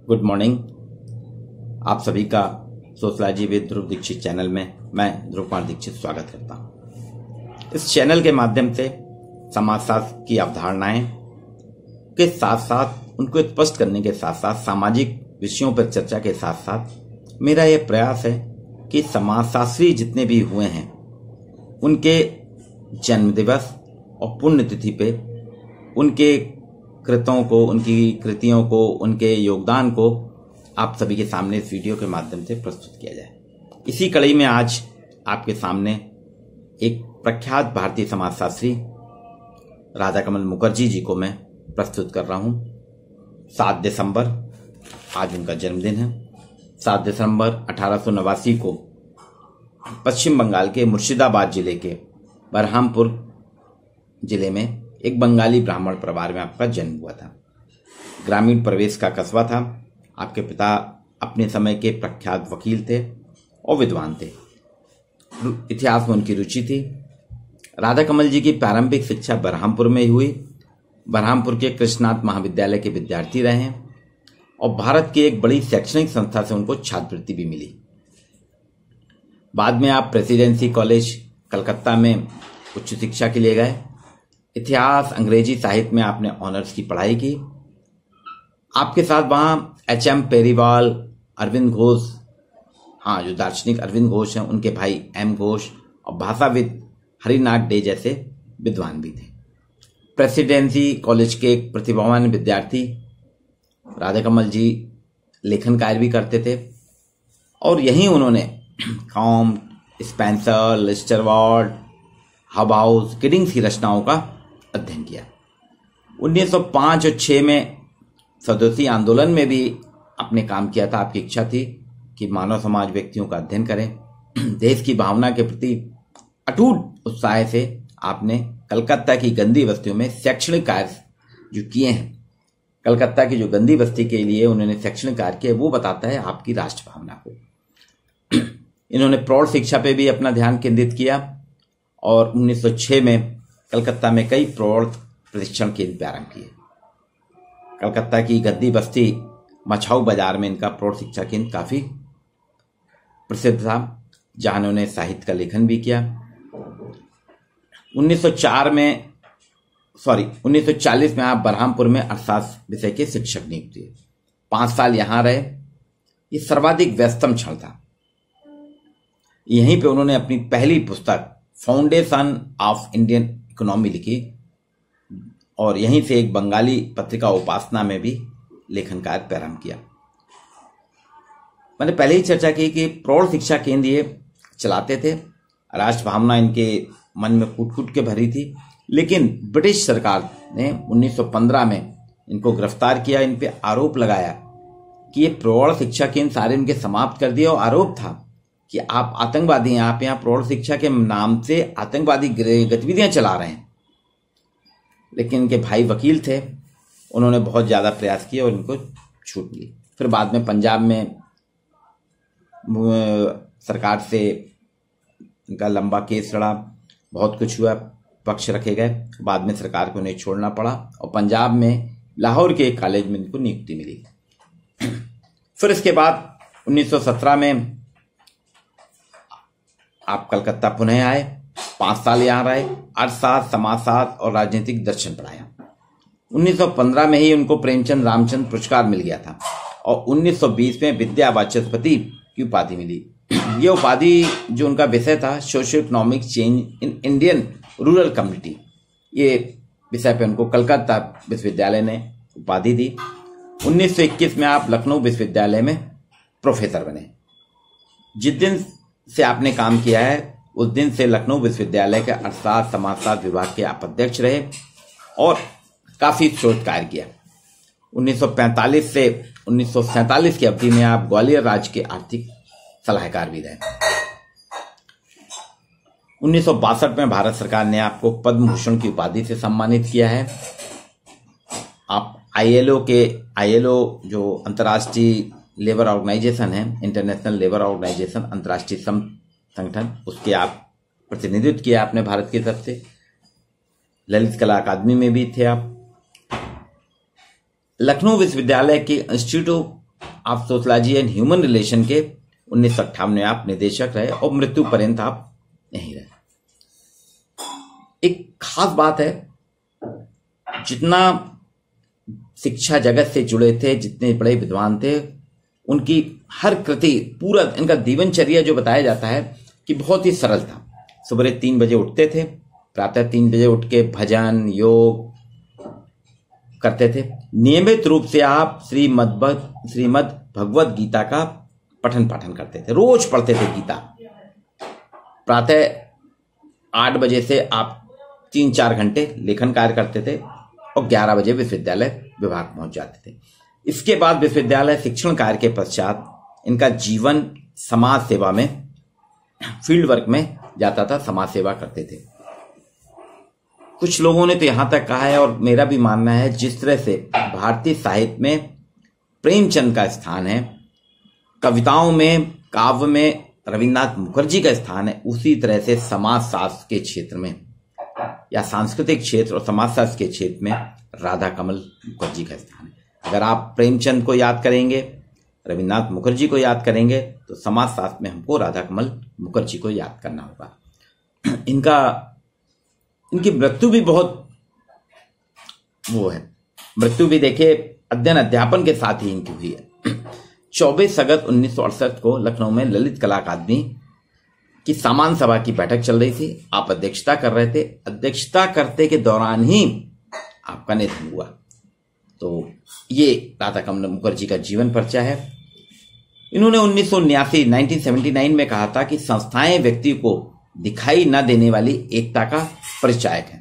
Good morning. आप सभी का sociology with Dhruv Dikshit channel में मैं ध्रुव कुमार दीक्षित स्वागत करता हूं। इस चैनल के माध्यम से समाजशास्त्र की अवधारणाएं के साथ साथ उनको स्पष्ट करने के साथ साथ सामाजिक विषयों पर चर्चा के साथ साथ मेरा यह प्रयास है कि समाजशास्त्री जितने भी हुए हैं उनके जन्म दिवस और पुण्यतिथि पे उनके कृतों को, उनकी कृतियों को, उनके योगदान को आप सभी के सामने इस वीडियो के माध्यम से प्रस्तुत किया जाए। इसी कड़ी में आज आपके सामने एक प्रख्यात भारतीय समाजशास्त्री राधाकमल मुखर्जी जी को मैं प्रस्तुत कर रहा हूं। 7 दिसंबर आज उनका जन्मदिन है। 7 दिसंबर 1889 को पश्चिम बंगाल के मुर्शिदाबाद जिले के बरहामपुर जिले में एक बंगाली ब्राह्मण परिवार में आपका जन्म हुआ था। ग्रामीण प्रवेश का कस्बा था। आपके पिता अपने समय के प्रख्यात वकील थे और विद्वान थे। इतिहास में उनकी रुचि थी। राधाकमल जी की प्रारंभिक शिक्षा बरहामपुर में हुई। बरहामपुर के कृष्णनाथ महाविद्यालय के विद्यार्थी रहे और भारत की एक बड़ी शैक्षणिक संस्था से उनको छात्रवृत्ति भी मिली। बाद में आप प्रेसिडेंसी कॉलेज कलकत्ता में उच्च शिक्षा के लिए गए। इतिहास, अंग्रेजी साहित्य में आपने ऑनर्स की पढ़ाई की। आपके साथ वहां H.M. पेरीवाल, अरविंद घोष, जो दार्शनिक अरविंद घोष हैं, उनके भाई M. घोष और भाषाविद हरिनाथ डे जैसे विद्वान भी थे। प्रेसिडेंसी कॉलेज के एक प्रतिभावान विद्यार्थी राधाकमल जी लेखन कार्य भी करते थे और यहीं उन्होंने Comte, Spencer, Lester Ward, Hobhouse, Giddings की रचनाओं का अध्ययन किया। 1905 और 6 में स्वदेशी आंदोलन में भी आपने काम किया था। आपकी इच्छा थी कि मानव समाज व्यक्तियों का अध्ययन करें। देश की भावना के प्रति अटूट उत्साह से आपने कलकत्ता की गंदी बस्तियों में शैक्षणिक कार्य जो किए हैं, कलकत्ता की जो गंदी बस्ती के लिए उन्होंने शैक्षणिक कार्य किए, वो बताता है आपकी राष्ट्र भावना को। इन्होंने प्रौढ़ शिक्षा पे भी अपना ध्यान केंद्रित किया और 1906 में कलकत्ता में कई प्रौढ़ प्रशिक्षण केंद्र प्रारंभ किए। कलकत्ता की गद्दी बस्ती मछाऊ बाजार में इनका प्रौढ़ शिक्षा केंद्र काफी प्रसिद्ध था, जहां उन्होंने साहित्य का लेखन भी किया। 1940 में आप बरहामपुर में अर्थशास्त्र विषय के शिक्षक नियुक्त हुए। 5 साल यहां रहे। ये सर्वाधिक व्यस्तम क्षण था। यहीं पे उन्होंने अपनी पहली पुस्तक फाउंडेशन ऑफ इंडियन इकोनॉमी लिखी और यहीं से एक बंगाली पत्रिका उपासना में भी लेखन कार्य प्रारंभ किया। मैंने पहले ही चर्चा की कि प्रौढ़ शिक्षा केंद्र ये चलाते थे। राष्ट्र भावना इनके मन में कूट कूट के भरी थी, लेकिन ब्रिटिश सरकार ने 1915 में इनको गिरफ्तार किया। इन पे आरोप लगाया कि ये प्रौढ़ शिक्षा केंद्र सारे इनके समाप्त कर दिए और आरोप था कि आप आतंकवादी हैं, आप यहाँ प्रौढ़ शिक्षा के नाम से आतंकवादी गतिविधियां चला रहे हैं। लेकिन इनके भाई वकील थे, उन्होंने बहुत ज्यादा प्रयास किए और इनको छूट मिली। फिर बाद में पंजाब में सरकार से इनका लंबा केस लड़ा, बहुत कुछ हुआ, पक्ष रखे गए। बाद में सरकार को उन्हें छोड़ना पड़ा और पंजाब में लाहौर के एक कॉलेज में इनको नियुक्ति मिली। फिर इसके बाद 1917 में आप कलकत्ता पुनः आए। 5 साल यहां रहे। अर्थशास्त्र, समाजशास्त्र और राजनीतिक दर्शन पढ़ाया। 1915 में ही उनको प्रेमचंद रामचंद्र पुरस्कार मिल गया था और 1920 में विद्या वाचस्पति की उपाधि मिली। ये उपाधि जो उनका विषय था socio economic change in Indian rural community, ये विषय पे उनको कलकत्ता विश्वविद्यालय ने उपाधि दी। 1921 में आप लखनऊ विश्वविद्यालय में प्रोफेसर बने। जिस दिन से आपने काम किया है उस दिन से लखनऊ विश्वविद्यालय के अर्थशास्त्र समाजशास्त्र विभाग के आप अध्यक्ष रहे और काफी शोध कार्य किया। 1945 से 1947 की अवधि में आप ग्वालियर राज्य के आर्थिक सलाहकार भी रहे। 1962 में भारत सरकार ने आपको पद्म भूषण की उपाधि से सम्मानित किया है। आप ILO जो अंतर्राष्ट्रीय लेबर ऑर्गेनाइजेशन है, इंटरनेशनल लेबर ऑर्गेनाइजेशन, अंतर्राष्ट्रीय श्रम संगठन, उसके आप प्रतिनिधित्व किया आपने भारत की तरफ से। ललित कला अकादमी में भी थे आप। लखनऊ विश्वविद्यालय के इंस्टीट्यूट ऑफ आप सोशलॉजी एंड ह्यूमन रिलेशन के 1958 में आप निदेशक रहे और मृत्यु पर्यंत आप यहीं रहे। एक खास बात है, जितना शिक्षा जगत से जुड़े थे, जितने बड़े विद्वान थे, उनकी हर कृति, पूरा इनका जीवनचर्या जो बताया जाता है कि बहुत ही सरल था। सुबह 3 बजे उठते थे, प्रातः 3 बजे उठ के भजन योग करते थे। नियमित रूप से आप श्रीमद् भगवत गीता का पठन पाठन करते थे, रोज पढ़ते थे गीता। प्रातः 8 बजे से आप 3-4 घंटे लेखन कार्य करते थे और 11 बजे विश्वविद्यालय विभाग पहुंच जाते थे। इसके बाद विश्वविद्यालय शिक्षण कार्य के पश्चात इनका जीवन समाज सेवा में, फील्ड वर्क में जाता था, समाज सेवा करते थे। कुछ लोगों ने तो यहां तक कहा है, और मेरा भी मानना है, जिस तरह से भारतीय साहित्य में प्रेमचंद का स्थान है, कविताओं में, काव्य में रविन्द्रनाथ मुखर्जी का स्थान है, उसी तरह से समाज शास्त्र के क्षेत्र में या सांस्कृतिक क्षेत्र और समाज शास्त्र के क्षेत्र में राधा कमल मुखर्जी का स्थान है। अगर आप प्रेमचंद को याद करेंगे, रविन्द्रनाथ मुखर्जी को याद करेंगे, तो समाज शास्त्र में हमको राधा कमल मुखर्जी को याद करना होगा। इनकी मृत्यु भी बहुत वो है, मृत्यु भी देखिए अध्ययन अध्यापन के साथ ही इनकी हुई है। 24 अगस्त 1968 को लखनऊ में ललित कला अकादमी की सामान्य सभा की बैठक चल रही थी। आप अध्यक्षता कर रहे थे। अध्यक्षता करते के दौरान ही आपका निधन हुआ। तो ये राधा कमल मुखर्जी का जीवन परिचय है। इन्होंने 1979 में कहा था कि संस्थाएं व्यक्ति को दिखाई न देने वाली एकता का परिचायक है।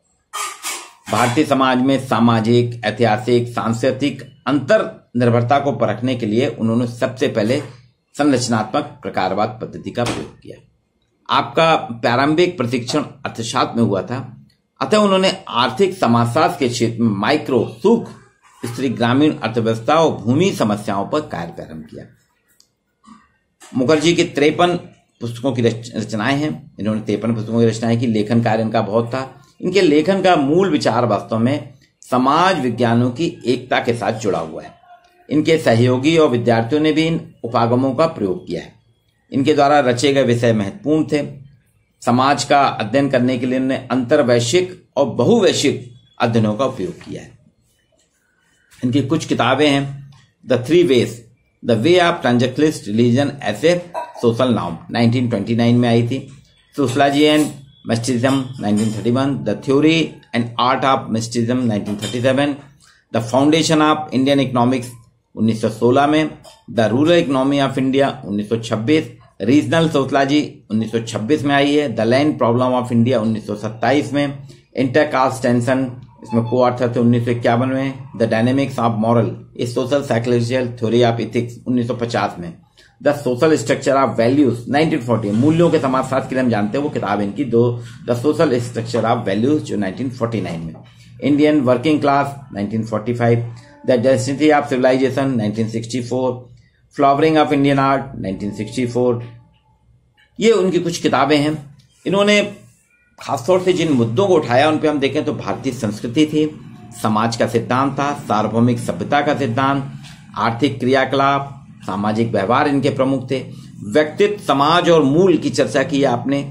भारतीय समाज में सामाजिक, ऐतिहासिक, सांस्कृतिक अंतर निर्भरता को परखने के लिए उन्होंने सबसे पहले संरचनात्मक प्रकारवाद पद्धति का प्रयोग किया। आपका प्रारंभिक प्रशिक्षण अर्थशास्त्र में हुआ था, अतः उन्होंने आर्थिक समाजशास्त्र के क्षेत्र में माइक्रो, सूक्ष्म, स्त्री, ग्रामीण अर्थव्यवस्था और भूमि समस्याओं पर कार्य प्रारंभ किया। मुखर्जी की 53 पुस्तकों की रचनाएं हैं। इन्होंने 53 पुस्तकों की रचनाएं की। लेखन कार्य इनका बहुत था। इनके लेखन का मूल विचार वास्तव में समाज विज्ञानों की एकता के साथ जुड़ा हुआ है। इनके सहयोगी और विद्यार्थियों ने भी इन उपागमों का प्रयोग किया है। इनके द्वारा रचे गए विषय महत्वपूर्ण थे। समाज का अध्ययन करने के लिए इन्होंने अंतर्वैश्विक और बहुवैश्विक अध्ययनों का उपयोग किया है। इनकी कुछ किताबें हैं। The 3 ways, the way of transactionalist religion as a social norm 1929 में आई थी। Sociology and mysticism 1931, the theory and art of mysticism 1937, the foundation of Indian economics 1916 में, the rural economy of India 1926, regional sociology 1926 में आई है, the land problem of India 1927 में, intercaste tension, इसमें को ऑर्थर थे 1951 में, the dynamics of moral, a social psychological theory of ethics 1950 में, the social structure of values 1940, मूल्यों के समाजशास्त्र के लिए हम जानते हैं वो किताब इनकी the social structure of values जो 1949 में, Indian working class 1945, the destiny of civilisation 1964, flowering of Indian art 1964। ये उनकी कुछ किताबें हैं। इन्होंने खासतौर से जिन मुद्दों को उठाया उन पे हम देखें तो भारतीय संस्कृति थी, समाज का सिद्धांत था, सार्वभौमिक सभ्यता का सिद्धांत, आर्थिक क्रियाकलाप, सामाजिक व्यवहार इनके प्रमुख थे। व्यक्तित्व, समाज और मूल की चर्चा की आपने।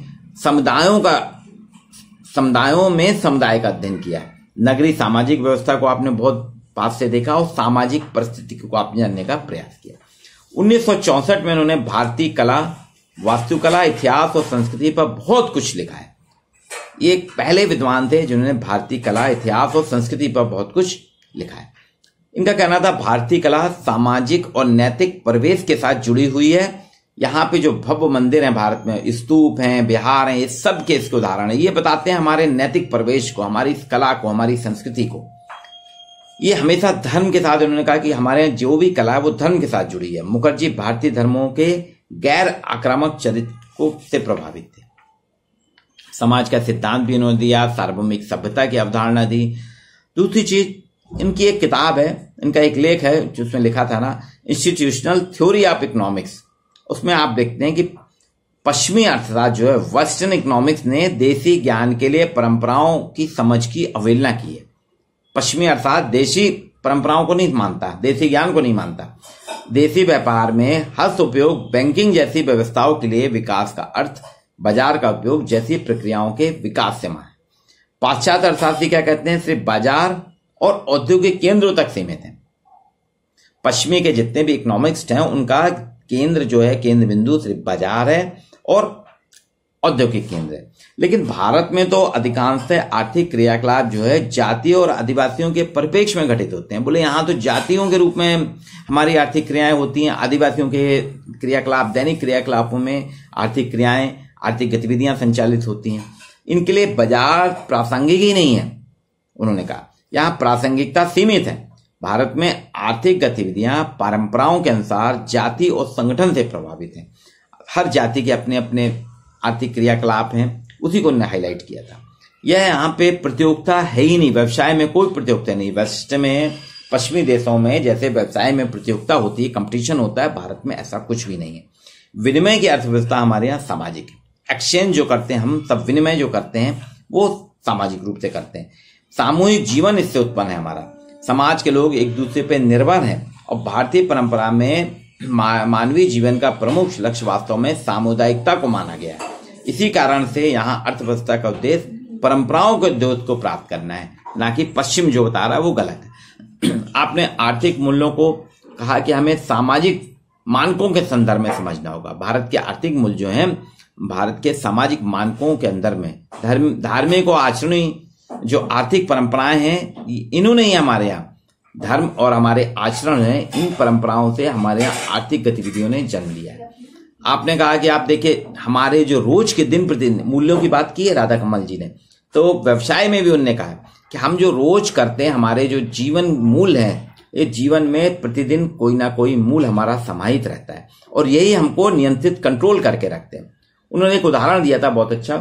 समुदायों में समुदाय का अध्ययन किया। नगरीय सामाजिक व्यवस्था को आपने बहुत पास से देखा और सामाजिक परिस्थिति को आपने जानने का प्रयास किया। 1964 में उन्होंने भारतीय कला, वास्तुकला, इतिहास और संस्कृति पर बहुत कुछ लिखा है। ये एक पहले विद्वान थे जिन्होंने भारतीय कला, इतिहास और संस्कृति पर बहुत कुछ लिखा है। इनका कहना था भारतीय कला सामाजिक और नैतिक परिवेश के साथ जुड़ी हुई है। यहाँ पे जो भव्य मंदिर हैं भारत में, स्तूप हैं, विहार हैं, ये सब के इसके उदाहरण है। ये बताते हैं हमारे नैतिक परिवेश को, हमारी कला को, हमारी संस्कृति को। ये हमेशा धर्म के साथ, उन्होंने कहा कि हमारे जो भी कला है वो धर्म के साथ जुड़ी है। मुखर्जी भारतीय धर्मों के गैर आक्रामक चरित्र से प्रभावित थे। समाज का सिद्धांत भी उन्होंने दिया, सार्वभौमिक सभ्यता की अवधारणा दी। दूसरी चीज, इनकी एक किताब है, इनका एक लेख है जिसमें लिखा था ना, इंस्टीट्यूशनल थ्योरी ऑफ इकोनॉमिक्स। उसमें आप देखते हैं कि पश्चिमी अर्थशास्त्र जो है, वेस्टर्न इकोनॉमिक्स ने देसी ज्ञान के लिए परंपराओं की समझ की अवहेलना की है। पश्चिमी अर्थशास्त्र देशी परंपराओं को नहीं मानता, देसी ज्ञान को नहीं मानता। देशी व्यापार में हस्त उपयोग, बैंकिंग जैसी व्यवस्थाओं के लिए विकास का अर्थ बाजार का उपयोग जैसी प्रक्रियाओं के विकास से है। पाश्चात्य अर्थशास्त्री क्या कहते हैं? सिर्फ बाजार और औद्योगिक केंद्रों तक सीमित है। पश्चिमी के जितने भी इकोनॉमिक्स हैं उनका केंद्र जो है, केंद्र बिंदु सिर्फ बाजार है और औद्योगिक केंद्र है। लेकिन भारत में तो अधिकांश आर्थिक क्रियाकलाप जो है जाति और आदिवासियों के परिप्रेक्ष्य में घटित होते हैं। बोले यहाँ तो जातियों के रूप में हमारी आर्थिक क्रियाएं होती हैं, आदिवासियों के क्रियाकलाप, दैनिक क्रियाकलापों में आर्थिक क्रियाएं, आर्थिक गतिविधियां संचालित होती हैं। इनके लिए बाजार प्रासंगिक ही नहीं है। उन्होंने कहा यहाँ प्रासंगिकता सीमित है। भारत में आर्थिक गतिविधियां परंपराओं के अनुसार जाति और संगठन से प्रभावित हैं। हर जाति के अपने अपने आर्थिक क्रियाकलाप हैं, उसी को उन्होंने हाईलाइट किया था। यह यहाँ पे प्रतियोगिता है ही नहीं, व्यवसाय में कोई प्रतियोगिता नहीं। वेस्ट में, पश्चिमी देशों में जैसे व्यवसाय में प्रतियोगिता होती है, कंपटीशन होता है, भारत में ऐसा कुछ भी नहीं है। विनिमय की अर्थव्यवस्था हमारे यहाँ सामाजिक है। एक्सचेंज जो करते हैं हम सब, विनिमय जो करते हैं वो सामाजिक रूप से करते हैं। सामूहिक जीवन इससे उत्पन्न है। हमारा समाज के लोग एक दूसरे पर निर्भर हैं और भारतीय परंपरा में मानवीय जीवन का प्रमुख लक्ष्य वास्तव में सामुदायिकता को माना गया है। इसी कारण से यहाँ अर्थव्यवस्था का उद्देश्य परंपराओं के उद्देश्य को प्राप्त करना है, ना कि पश्चिम जो बता रहा है वो गलत है। आपने आर्थिक मूल्यों को कहा कि हमें सामाजिक मानकों के संदर्भ में समझना होगा। भारत के आर्थिक मूल्य जो हैं भारत के सामाजिक मानकों के अंदर में धार्मिक और आचरणीय जो आर्थिक परंपराएं हैं, इन्होंने ही हमारे यहाँ धर्म और हमारे आचरण है, इन परंपराओं से हमारे यहाँ आर्थिक गतिविधियों ने जन्म लिया है। आपने कहा कि आप देखिए हमारे जो रोज के दिन प्रतिदिन मूल्यों की बात की है राधा कमल जी ने, तो व्यवसाय में भी उन्होंने कहा कि हम जो रोज करते हैं, हमारे जो जीवन मूल्य है, ये जीवन में प्रतिदिन कोई ना कोई मूल्य हमारा समाहित रहता है और यही हमको नियंत्रित कंट्रोल करके रखते हैं। उन्होंने एक उदाहरण दिया था बहुत अच्छा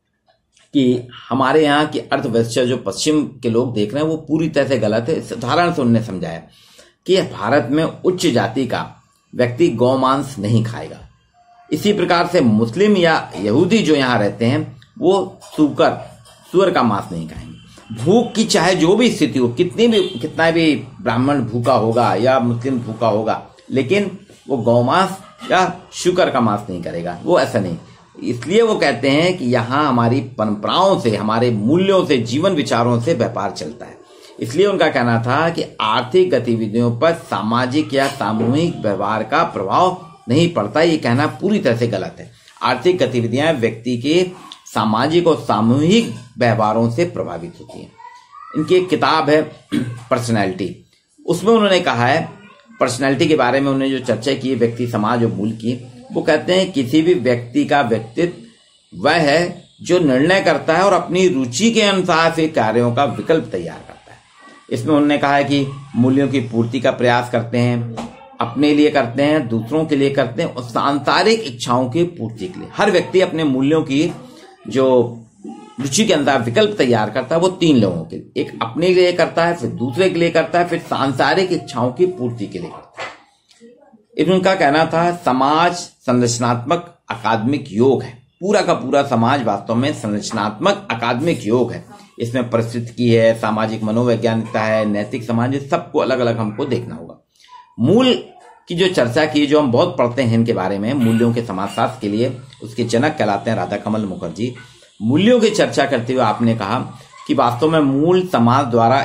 कि हमारे यहाँ की अर्थव्यवस्था जो पश्चिम के लोग देख रहे हैं वो पूरी तरह से गलत है। इस उदाहरण से उन्होंने समझाया कि भारत में उच्च जाति का व्यक्ति गौमांस नहीं खाएगा। इसी प्रकार से मुस्लिम या यहूदी जो यहाँ रहते हैं वो सुअर का मांस नहीं खाएंगे। भूख की चाहे जो भी स्थिति हो, कितना भी ब्राह्मण भूखा होगा या मुस्लिम भूखा होगा, लेकिन वो गौमांस या शुकर का मांस नहीं करेगा, वो ऐसा नहीं। इसलिए वो कहते हैं कि यहाँ हमारी परंपराओं से, हमारे मूल्यों से, जीवन विचारों से व्यापार चलता है। इसलिए उनका कहना था कि आर्थिक गतिविधियों पर सामाजिक या सामूहिक व्यवहार का प्रभाव नहीं पड़ता। ये कहना पूरी तरह से गलत है। आर्थिक गतिविधियां व्यक्ति के सामाजिक और सामूहिक व्यवहारों से प्रभावित होती हैं। इनकी एक किताब है पर्सनैलिटी, उसमें उन्होंने कहा है, पर्सनैलिटी के बारे में उन्होंने जो चर्चा की है व्यक्ति, समाज और मूल की, वो कहते हैं किसी भी व्यक्ति का व्यक्तित्व वह है जो निर्णय करता है और अपनी रुचि के अनुसार से कार्यों का विकल्प तैयार करता है। इसमें उन्होंने कहा है कि मूल्यों की पूर्ति का प्रयास करते हैं, अपने लिए करते हैं, दूसरों के लिए करते हैं और सांसारिक इच्छाओं की पूर्ति के लिए। हर व्यक्ति अपने मूल्यों की जो रुचि के अनुसार विकल्प तैयार करता है वो तीन लोगों के लिए, एक अपने लिए करता है, फिर दूसरे के लिए करता है, फिर सांसारिक इच्छाओं की पूर्ति के लिए करता है। इनका कहना था समाज संरचनात्मक अकादमिक योग है। पूरा का पूरा समाज वास्तव में संरचनात्मक अकादमिक योग है। इसमें परिस्थिति है, सामाजिक मनोवैज्ञानिकता है, नैतिक समाज, सबको अलग अलग हमको देखना होगा। मूल की जो चर्चा की, जो हम बहुत पढ़ते हैं इनके बारे में, मूल्यों के समाजशास्त्र के लिए उसके जनक कहलाते हैं राधा कमल मुखर्जी। मूल्यों की चर्चा करते हुए आपने कहा कि वास्तव में मूल समाज द्वारा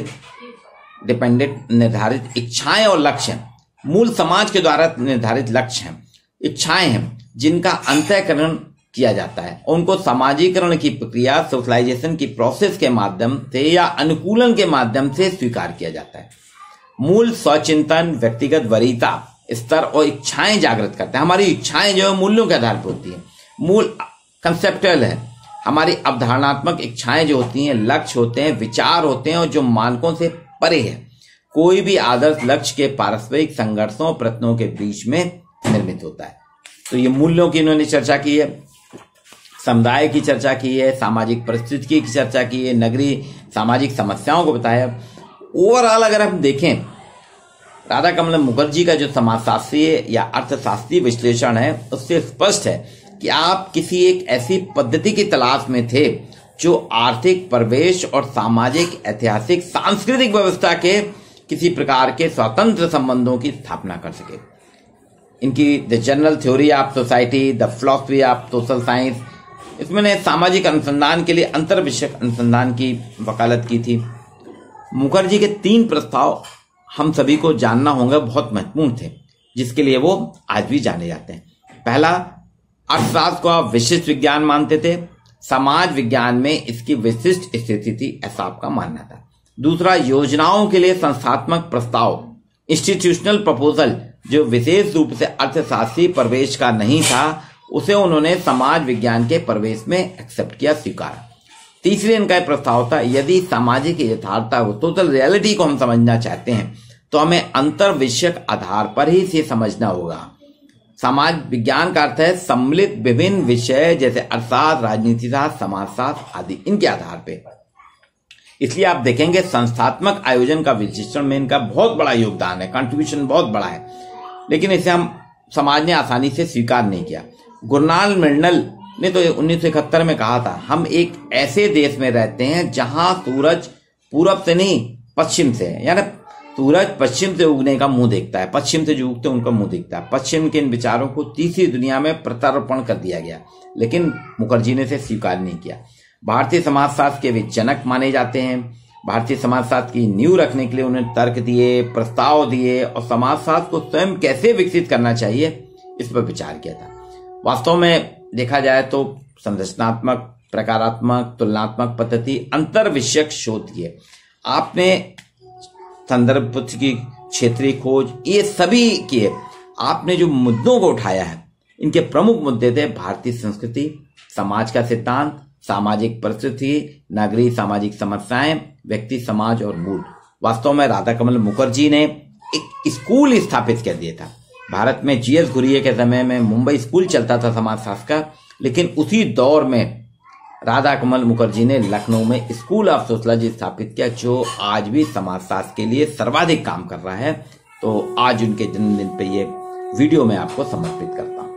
निर्धारित इच्छाएं और लक्ष्य हैं। मूल समाज के द्वारा निर्धारित लक्ष्य हैं, इच्छाएं हैं, जिनका अंतःकरण किया जाता है और उनको समाजीकरण की प्रक्रिया, सोशलाइजेशन की प्रोसेस के माध्यम से या अनुकूलन के माध्यम से स्वीकार किया जाता है। मूल स्वचिंतन, व्यक्तिगत वरीयता स्तर और इच्छाएं जागृत करते हैं। हमारी इच्छाएं जो है मूल्यों के आधार पर होती है। मूल कंसेप्चुअल है, हमारी अवधारणात्मक इच्छाएं जो होती हैं, लक्ष्य होते हैं, विचार होते हैं और जो मानकों से परे है। कोई भी आदर्श लक्ष्य के पारस्परिक संघर्षों और प्रयत्नों के बीच में निर्मित होता है। तो ये मूल्यों की इन्होंने चर्चा की है, समुदाय की चर्चा की है, सामाजिक परिस्थिति की चर्चा की है, नगरीय सामाजिक समस्याओं को बताया। ओवरऑल अगर हम देखें राधा कमल मुखर्जी का जो समाजशास्त्रीय या अर्थशास्त्रीय विश्लेषण है, उससे स्पष्ट है कि आप किसी एक ऐसी पद्धति की तलाश में थे जो आर्थिक परिवेश और सामाजिक, ऐतिहासिक, सांस्कृतिक व्यवस्था के किसी प्रकार के स्वतंत्र संबंधों की स्थापना कर सके। इनकी the general theory of society, the philosophy of social science, इसमें ने सामाजिक अनुसंधान के लिए अंतर विषयक अनुसंधान की वकालत की थी। मुखर्जी के 3 प्रस्ताव हम सभी को जानना होंगे, बहुत महत्वपूर्ण थे, जिसके लिए वो आज भी जाने जाते हैं। पहला, अर्थशास्त्र को आप विशिष्ट विज्ञान मानते थे, समाज विज्ञान में इसकी विशिष्ट स्थिति थी, ऐसा आपका मानना था। दूसरा, योजनाओं के लिए संस्थात्मक प्रस्ताव, इंस्टीट्यूशनल प्रपोजल, जो विशेष रूप से अर्थशास्त्रीय प्रवेश का नहीं था, उसे उन्होंने समाज विज्ञान के प्रवेश में एक्सेप्ट किया, स्वीकारा। तीसरे इनका प्रस्ताव था, यदि सामाजिक यथार्थता को, टोटल रियलिटी को हम समझना चाहते हैं तो हमें अंतर विषयक आधार पर ही इसे समझना होगा। समाज विज्ञान का अर्थ है सम्मिलित विभिन्न विषय जैसे अर्थशास्त्र, राजनीति शास्त्र, समाजशास्त्र आदि, इनके आधार पे। इसलिए आप देखेंगे संस्थात्मक आयोजन का विश्लेषण में इनका बहुत बड़ा योगदान है, कंट्रीब्यूशन बहुत बड़ा है, लेकिन इसे हम समाज ने आसानी से स्वीकार नहीं किया। गुरनाल मिर्नल ने तो 1971 में कहा था, हम एक ऐसे देश में रहते हैं जहां सूरज पूरब से नहीं पश्चिम से है, यानी सूरज पश्चिम से उगने का मुंह देखता है, पश्चिम से जो उगते हैं उनका मुंह देखता है। पश्चिम के इन विचारों को तीसरी दुनिया में प्रत्यारोपण कर दिया गया, लेकिन मुखर्जी ने इसे स्वीकार नहीं किया। भारतीय समाजशास्त्र के वे जनक माने जाते हैं। भारतीय समाजशास्त्र की नींव रखने के लिए उन्हें तर्क दिए, प्रस्ताव दिए और समाजशास्त्र को स्वयं कैसे विकसित करना चाहिए इस पर विचार किया था। वास्तव में देखा जाए तो संरचनात्मक, प्रकारात्मक, तुलनात्मक पद्धति, अंतर विषयक शोध किए आपने, संदर्भ पुस्तक की क्षेत्रीय खोज, ये सभी किए आपने। जो मुद्दों को उठाया है, इनके प्रमुख मुद्दे थे भारतीय संस्कृति, समाज का सिद्धांत, सामाजिक परिस्थिति, नागरिक सामाजिक समस्याएं, व्यक्ति समाज और मूल। वास्तव में राधाकमल मुखर्जी ने एक स्कूल स्थापित कर दिया था। भारत में जीएस घुरिये के समय में मुंबई स्कूल चलता था समाजशास्त्र का, लेकिन उसी दौर में राधाकमल मुखर्जी ने लखनऊ में स्कूल ऑफ सोशलॉजी स्थापित किया, जो आज भी समाजशास्त्र के लिए सर्वाधिक काम कर रहा है। तो आज उनके जन्मदिन पे ये वीडियो मैं आपको समर्पित करता हूं।